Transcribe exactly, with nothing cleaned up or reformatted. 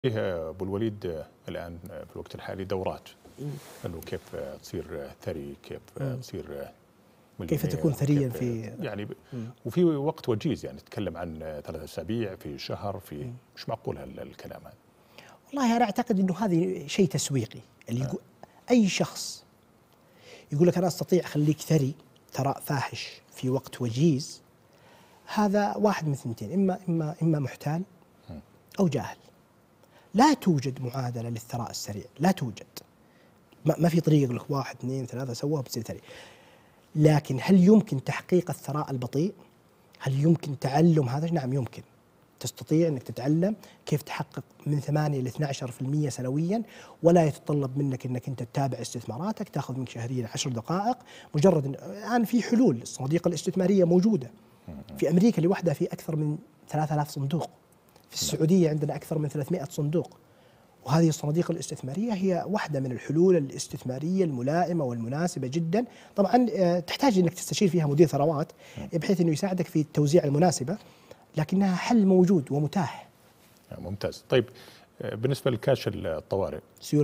فيها ابو الوليد الان في الوقت الحالي دورات انه كيف تصير ثري، كيف تصير كيف تكون ثريا في يعني وفي وقت وجيز، يعني نتكلم عن ثلاث اسابيع في شهر، في مش معقول هالكلام هذا. والله انا اعتقد انه هذه شيء تسويقي، اللي يقول اي شخص يقول لك انا استطيع اخليك ثري ثراء فاحش في وقت وجيز، هذا واحد من ثنتين، اما اما اما محتال او جاهل. لا توجد معادله للثراء السريع، لا توجد. ما, ما في طريقه يقول لك واحد اثنين ثلاثه سووها بتصير ثري. لكن هل يمكن تحقيق الثراء البطيء؟ هل يمكن تعلم هذا؟ نعم يمكن. تستطيع انك تتعلم كيف تحقق من ثمانية إلى اثني عشر بالمئة سنويا، ولا يتطلب منك انك انت تتابع استثماراتك، تاخذ منك شهريا عشر دقائق. مجرد الان في حلول، الصناديق الاستثماريه موجوده. في امريكا لوحدها في اكثر من ثلاثة آلاف صندوق. في السعوديه عندنا اكثر من ثلاثمئة صندوق. وهذه الصناديق الاستثماريه هي واحده من الحلول الاستثماريه الملائمه والمناسبه جدا. طبعا تحتاج انك تستشير فيها مدير ثروات بحيث انه يساعدك في التوزيع المناسبه، لكنها حل موجود ومتاح. ممتاز. طيب بالنسبه لكاش الطوارئ